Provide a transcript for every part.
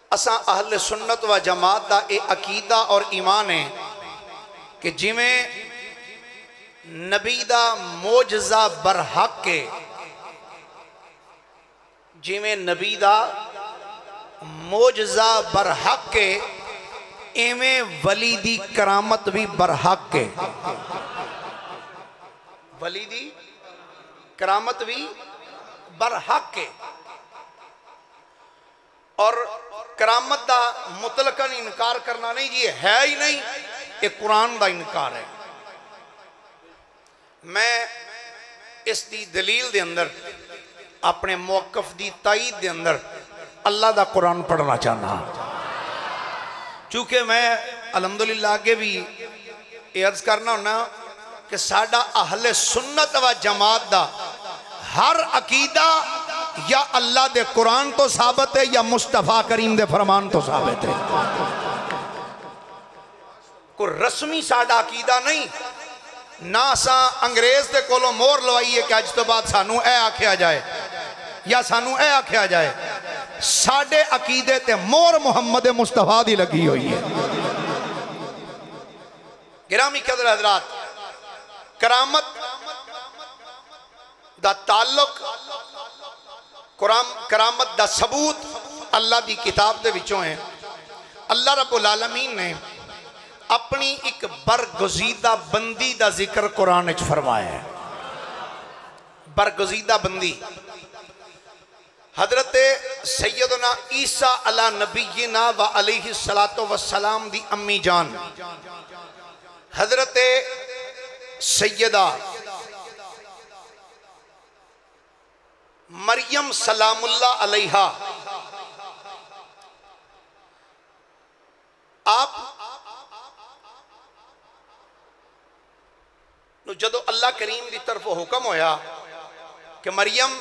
اساں اہل سنت و جماعت دا اے عقیدہ اور ایمان ہے کہ جویں نبی دا معجزہ برحق کے جویں نبی دا معجزہ برحق کے ایویں ولی دی کرامت بھی برحق کے ولی دی کرامت بھی برحق کے اور کرامت دا مطلقاً انکار کرنا نہیں جی ہے ہی نہیں یہ قرآن دا انکار ہے میں اس دی دلیل دے اندر اپنے موقف دی تائید دے اندر اللہ دا قرآن پڑھنا چاہنا چونکہ میں الحمدللہ آگے بھی عرض کرنا ہونا کہ ساڈا اہل سنت و جماعت دا ہر عقیدہ یا اللہ دے قرآن تو ثابت ہے یا مصطفیٰ کریم دے فرمان تو ثابت ہے کوئی رسمی ساڈا عقیدہ نہیں نہ سا انگریز دے کولو مور لوائیے کہ اج تو بعد سانو اے آکھیا جائے یا سانو اے آکھیا جائے ساڈے عقیدے تے مور محمد مصطفیٰ دی لگی ہوئی ہے گرامی قدر حضرات کرامت دا تعلق کرامت دا ثبوت اللہ دی کتاب دے وچوں ہیں اللہ رب العالمین نے اپنی ایک برگزیدہ بندی دا ذکر قرآن اچھ فرمایا ہے برگزیدہ بندی حضرت سیدنا عیسیٰ علی نبینا و علیہ السلام دی امی جان حضرت سیدہ مریم سلام اللہ علیہا آپ جدو اللہ کریم دی طرف حکم ہویا کہ مریم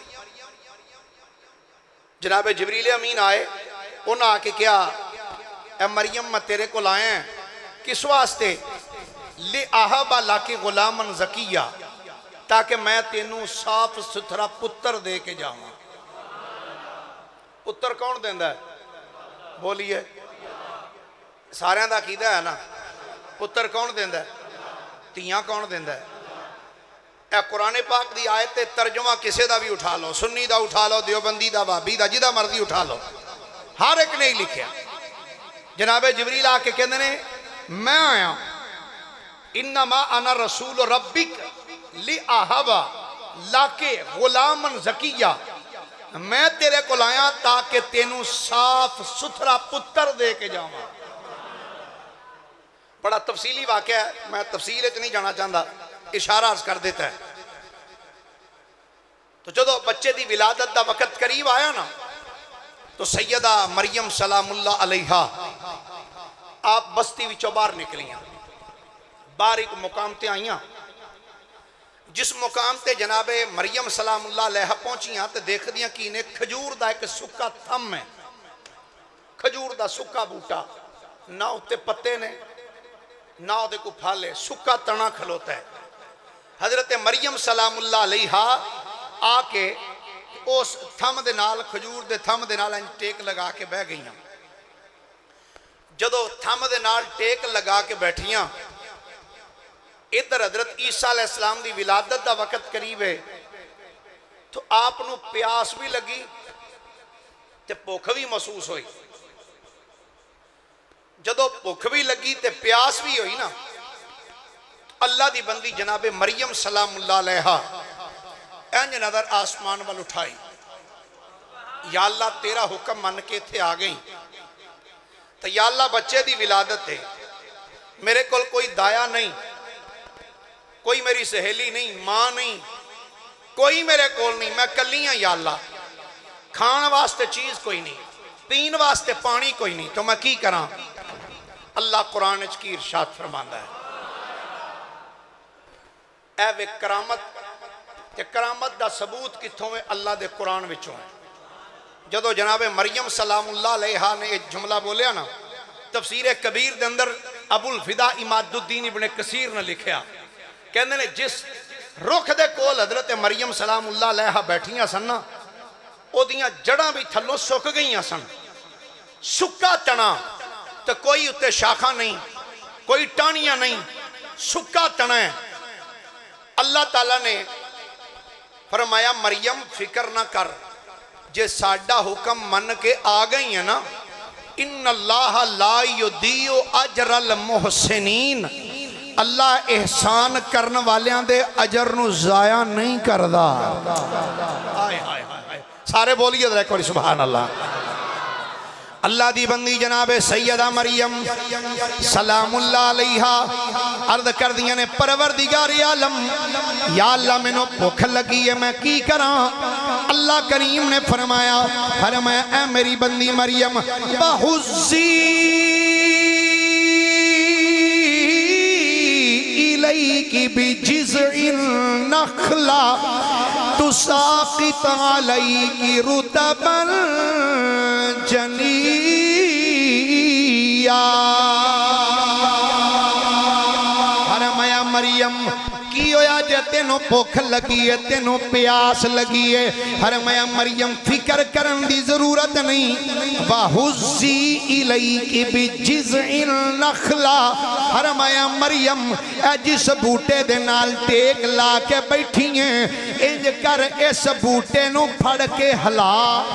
جناب جبریل امین آئے انہاں آ کے کیا اے مریم میں تیرے کو لائے ہیں کس واسطے لِأَحَبَ لَكِ غُلَامًا زَكِيًّا تاکہ میں تینوں صاف ستھرا پتر دے کے جاؤں پتر کون دیندہ ہے بولیے سارے دا عقیدہ ہے نا پتر کون دیندہ ہے تیاں کون دیندہ ہے اے قرآن پاک دی آیت ترجمہ کسے دا بھی اٹھا لو سنی دا اٹھا لو دیوبندی دا بابی دا جدہ مرضی اٹھا لو ہر ایک نے ہی لکھیا جناب جبریل آ کے کہنے نے میں آیا انما انا رسول ربک لِأَحَبَ لَكِ غُلَامًا زَكِيًّا میں تیرے کو لایا تاکہ تینوں صاف ستھرا پتر دے کے جاؤں بڑا تفصیلی واقعہ ہے میں تفصیل نہیں جانا چاہتا اشارہ عرض کر دیتا ہے تو جدو بچے دی ولادت دا وقت قریب آیا نا تو سیدہ مریم سلام اللہ علیہا آپ بستی وچوں باہر نکلیاں باہر ایک مقام تے آئیاں جس مقام تے جناب مریم سلام اللہ علیہ پہنچیاں تے دیکھ دیاں کہ انہیں کھجور دا ایک سکا تھم ہے کھجور دا سکا بوٹا نہ ہوتے پتے نے نہ ہوتے کو پھالے سکا تنا کھلوتا ہے حضرت مریم سلام اللہ علیہ آ کے اس تھم دے نال کھجور دے تھم دے نال ٹیک لگا کے بہ گئیاں جدو تھم دے نال ٹیک لگا کے بیٹھیاں ادھر حضرت عیسیٰ علیہ السلام دی ولادت دا وقت قریب ہے تو آپ نو پیاس بھی لگی تے بھوک بھی محسوس ہوئی جدو بھوک بھی لگی تے پیاس بھی ہوئی نا اللہ دی بندی جناب مریم سلام اللہ علیہ اینج نظر آسمان وال اٹھائی یا اللہ تیرا حکم من کے تھے آ گئی تو یا اللہ بچے دی ولادت ہے میرے کول کوئی دایا نہیں کوئی میری سہیلی نہیں ماں نہیں کوئی میرے کول نہیں میں کلیاں یا اللہ کھان واسطے چیز کوئی نہیں پین واسطے پانی کوئی نہیں تو میں کی کراں اللہ قرآن اچھ کی ارشاد فرماندہ ہے اے وے کرامت کہ کرامت دا ثبوت کتھوں میں اللہ دے قرآن وچوں ہے جدو جناب مریم سلام اللہ علیہ نے ایک جملہ بولیا نا تفسیر کبیر دے اندر ابو الفدا اماد الدین ابن کثیر نے لکھیا کہنے نے جس رخ دے کول حضرت مریم سلام اللہ علیہ بیٹھیاں سن نا او دیاں جڑاں بھی تھلوں سک گئیاں سن سکا تنا تو کوئی اتے شاخہ نہیں کوئی ٹانیاں نہیں سکا تنا ہے اللہ تعالیٰ نے فرمایا مریم فکر نہ کر جے ساڈا حکم من کے آ گئی ہے نا ان اللہ لا یضیع اجر المحسنین اللہ احسان کرن والیاں دے اجر نو ضائع نہیں کردا سارے بولیے ذرا ایک بار سبحان اللہ اللہ دی بندی جناب سیدہ مریم سلام اللہ علیہا عرض کر دیا نے پروردگار عالم یا اللہ میں نو بھوک لگی ہے میں کی کراں اللہ کریم نے فرمایا اے میری بندی مریم بہزی الیکی بجزع النخلہ تساقط علیکی رطبا جنیا فرمایا مریم کی ہویا جے تینوں بھوک لگی ہے تینوں پیاس لگی ہے فرمایا مریم فکر کرن دی ضرورت نہیں وَحُزِّي إِلَيْكِ بِجِزْعِ النَّخْلَةِ فرمایا مریم اے جس بوٹے دے نال ٹیک لا کے بیٹھی ہیں انج کر اس بوٹے نو پھڑ کے ہلا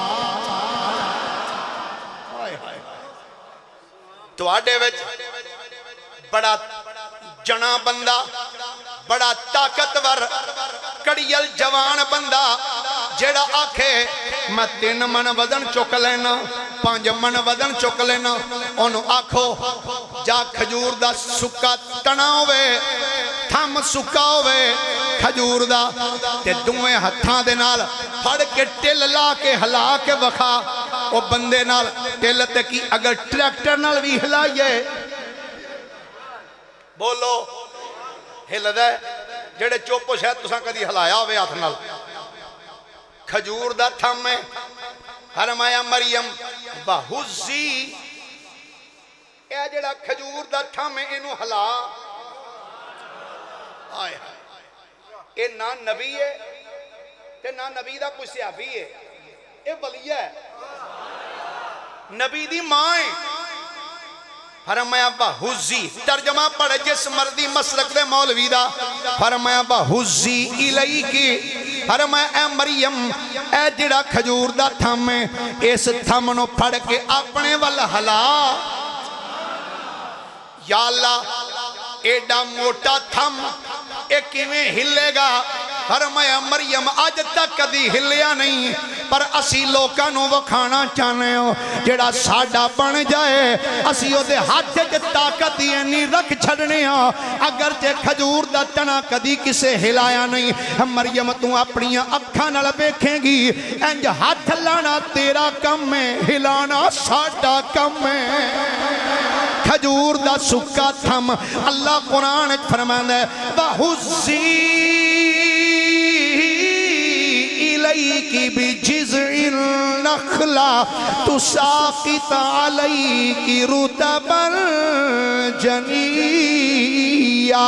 تو آڈے وچ بڑا جنا بندہ بڑا طاقتور کڑیل جوان بندہ جیڑا آکھے میں 3 من وزن چک لینا 5 من وزن چک لینا انہوں آکھو جا کھجور دا سکا تنا ہوئے تھم سکا ہوئے کھجور دا تے دوئے ہتھاں دے نال پھڑ کے ٹل لا کے ہلا کے وکھا وہ بندے نال ٹلتے کی اگر ٹریکٹر نال بھی ہلائیے بولو ہل دے جڑے چوپو شاید تساں کدی ہلایا ہوئے ہاتھ نال کھجور دا تھم میں فرمایا مریم وَحُزِّي اے جڑا کھجور دا تھم میں انہوں ہلا آئے اے نہ نبی ہے تے نہ نبی دا کوئی صحابی ہے اے ولی ہے نبی دی ماں ہے فرمایا وَحُزِّي ترجمہ پڑھے جس مردی مسلک دے مولوی دا فرمایا وَحُزِّي إِلَيْكِ فرمایا اے مریم اے جڑا کھجور دا تھم ہے اس تھم نو پھڑ کے اپنے وال ہلا یا اللہ ایڈا موٹا تھم ایک کیویں ہلے گا فرمایا مریم آج تک کدی ہلیا نہیں پر اسی لوکاں نو وکھانا چاہنے ہو جڑا ساڈا بن جائے اسی او دے ہاتھ جے طاقت ہی نہیں رکھ چھڑنے ہو اگر جے کھجور دا تنا کدی کسے ہلایا نہیں مریم تو اپنی اکھاں نال ویکھیں گی انج ہاتھ لانا تیرا کم ہے ہلانا ساڈا کم ہے کھجور دا سکا تھم اللہ قرآن فرماندا ہے وَحُزِّي إِلَيْكِ بِجِزْعِ النَّخْلَةِ تُسَاقِطْ عَلَيْكِ رُطَبًا جَنِيًّا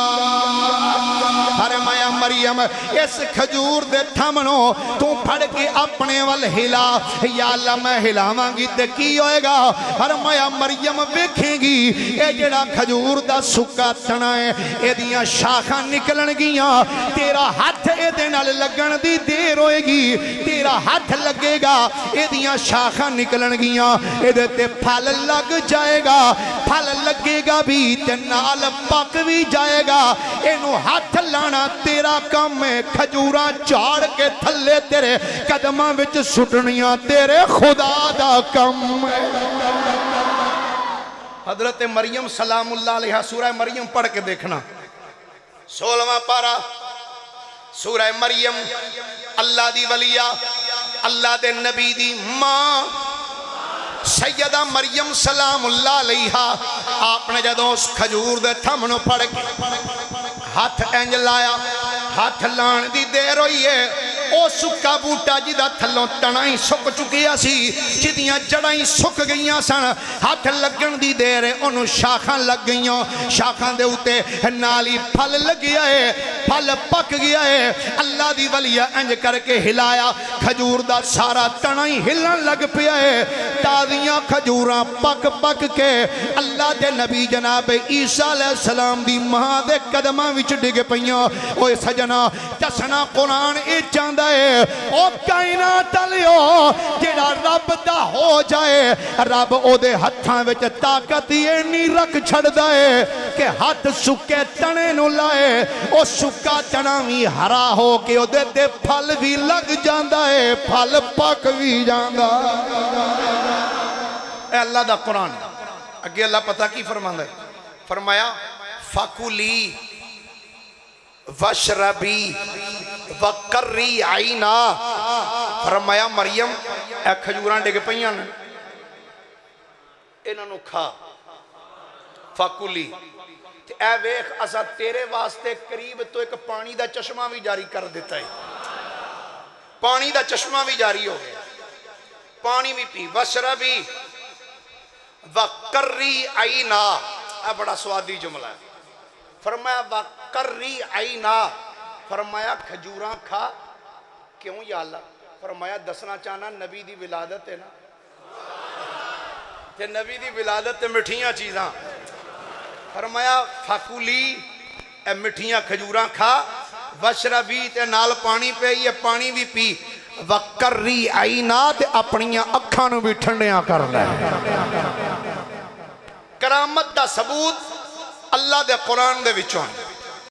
فرمایا مریم اس کھجور دے تھمنو تو پھڑ کے اپنے وال ہلا یا اللہ میں ہلاواں گی تے کی ہوئے گا فرمایا مریم ویکھیں گی اے جڑا کھجور دا سکا تنا ہے اے دیاں شاخاں نکلن گیاں تیرا ہاتھ اے دے نال لگن دی دیر ہوئے گی تیرا ہاتھ لگے گا اے دیاں شاخاں نکلن گیاں اے دے تے پھل لگ جائے گا پھل لگے گا بھی تے نال پک بھی جائے گا اینو ہاتھ لانا تیرا کم ہے کھجوراں چاڑ کے تھلے تیرے قدماں وچ سٹنیاں تیرے خدا دا کم ہے حضرت مریم سلام اللہ علیہ سورہ مریم پڑھ کے دیکھنا 16واں پارہ سورہ مریم اللہ دی ولیہ اللہ دے نبی دی ماں سیدہ مریم سلام اللہ علیہ آپ نے جدوں اس کھجور دے تھمنو پڑھ کے ہاتھ انج لایا ہاتھ لان دی دیر ہوئی ہے او سکا بوٹا جدا تھلوں تنائی سک چکیا سی جدیاں جڑائیں سک گئیاں سن ہاتھ لگن دی دیر انہوں شاخاں لگ گئیاں شاخاں دے ہوتے نالی پھل لگ گیا ہے پھل پک گیا ہے اللہ دی ولیہ انج کر کے ہلایا کھجور دا سارا تنائی ہلن لگ پیا ہے تازیاں کھجوراں پک پک کے اللہ دے نبی جناب عیسیٰ علیہ السلام دی ماں دے قدمہ وچ ڈگ پئیاں اوے سجنا دسنا قرآن اے چاہندا ہے او کائنات لیو جڑا رب دا ہو جائے رب او دے ہتھاں وچ طاقت یہ نہیں رکھ چھڑدا ہے کہ ہاتھ سکے تنے نو لائے او سکا تنا بھی ہرا ہو کے او دے تے پھل بھی لگ جاندا ہے پھل پک بھی جاندا اے اللہ دا قرآن اگے اللہ پتہ کی فرماندا ہے فرمایا فَكُلِي وَشْرَبِي وَقَرِّي عَيْنَا فرمایا مریم اے کھجوراں ڈگ پئیاں انہاں نو کھا فَكُلِي اے ویخ اسا تیرے واسطے قریب تو ایک پانی دا چشمہ بھی جاری کر دیتا ہے پانی دا چشمہ بھی جاری ہو گیا پانی بھی پی وَشْرَبِي وَقَرِّي عَيْنَا اے بڑا سوادی جملہ ہے فرمایا وَقَرِّي عَيْنَا فرمایا کھجوراں کھا کیوں یا اللہ فرمایا دسنا چاہنا نبی دی ولادت ہے نا کہ نبی دی ولادت ہے مٹھیاں چیزاں فرمایا فَكُلِي اے مٹھیاں کھجوراں کھا وَشْرَبِي تے نال پانی پہ یہ پانی بھی پی وَقَرِّي عَيْنَا تے اپنیاں اکھاں نو بھی ٹھنڈیاں کر لے کرامت دا ثبوت اللہ دے قرآن دے وچوں